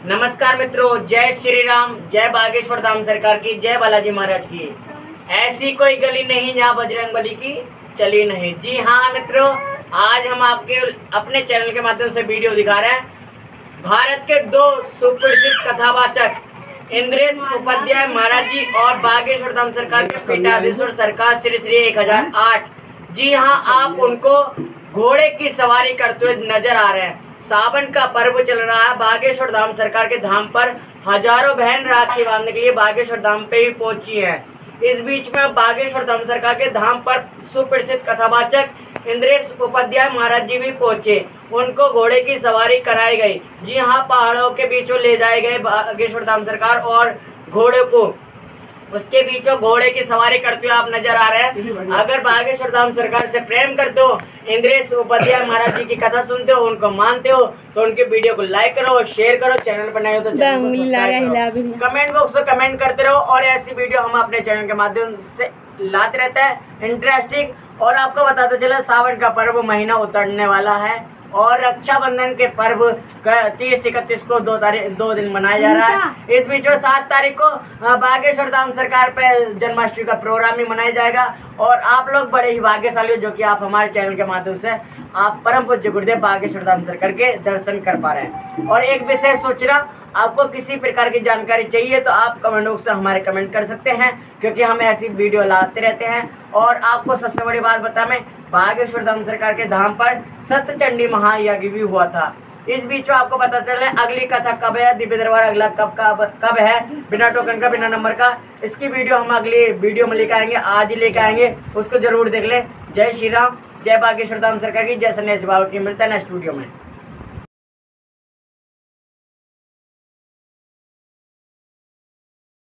नमस्कार मित्रों, जय श्री राम, जय बागेश्वर धाम सरकार की, जय बालाजी महाराज की। ऐसी कोई गली नहीं जहाँ बजरंगबली की चली नहीं। जी हाँ मित्रों, आज हम आपके अपने चैनल के माध्यम से वीडियो दिखा रहे हैं। भारत के दो सुप्रसिद्ध कथावाचक इंद्रेश उपाध्याय महाराज जी और बागेश्वर धाम सरकार के पीठाधीश्वर सरकार श्री श्री 1008। जी हाँ, आप उनको घोड़े की सवारी करते हुए नजर आ रहे हैं। सावन का पर्व चल रहा है। बागेश्वर धाम सरकार के धाम पर हजारों बहन राखी बांधने के लिए बागेश्वर धाम पे ही पहुंची हैं। इस बीच में बागेश्वर धाम सरकार के धाम पर सुप्रसिद्ध कथावाचक इंद्रेश उपाध्याय महाराज जी भी पहुंचे। उनको घोड़े की सवारी कराई गई। जी हाँ, पहाड़ों के बीचों ले जाए गए बागेश्वर धाम सरकार और घोड़े को उसके बीचों घोड़े की सवारी करते हुए आप नजर आ रहे हैं। अगर बागेश्वर धाम सरकार से प्रेम करते हो, इंद्रेश उपाध्याय महाराज जी की कथा सुनते हो, उनको मानते हो, तो उनके वीडियो को लाइक करो और शेयर करो। चैनल पर नए हो तो चैनल को सब्सक्राइब करो। कमेंट बॉक्स में कमेंट करते रहो और ऐसी वीडियो हम अपने चैनल के माध्यम से लाते रहता है इंटरेस्टिंग। और आपको बताते चले, सावन का पर्व महीना उतरने वाला है और रक्षाबंधन के पर्व 30-31 को 2 दिन मनाया जा रहा है। इस बीच 7 तारीख को बागेश्वर धाम सरकार पे जन्माष्टमी का प्रोग्राम भी मनाया जाएगा। और आप लोग बड़े ही भाग्यशाली हो जो कि आप हमारे चैनल के माध्यम से आप परम पूज्य गुरुदेव बागेश्वर धाम सरकार के दर्शन कर पा रहे हैं। और एक विशेष सूचना, आपको किसी प्रकार की जानकारी चाहिए तो आप कमेंट बॉक्स से हमारे कमेंट कर सकते हैं, क्योंकि हम ऐसी वीडियो लाते रहते हैं। और आपको सबसे बड़ी बात बता, मैं बागेश्वर धाम सरकार के धाम पर सप्तचंडी महायज्ञ भी हुआ था। इस बीच में आपको पता चले अगली कथा कब है, दिव्य दरबार अगला कब है, बिना टोकन का, बिना नंबर का, इसकी वीडियो हम अगली वीडियो में लेकर आएंगे। आज ही लेकर आएंगे, उसको जरूर देख लें। जय श्री राम, जय बागेश्वर धाम सरकार की, जय सन्यासी बाबा की। मिलता है नेक्स्ट वीडियो में।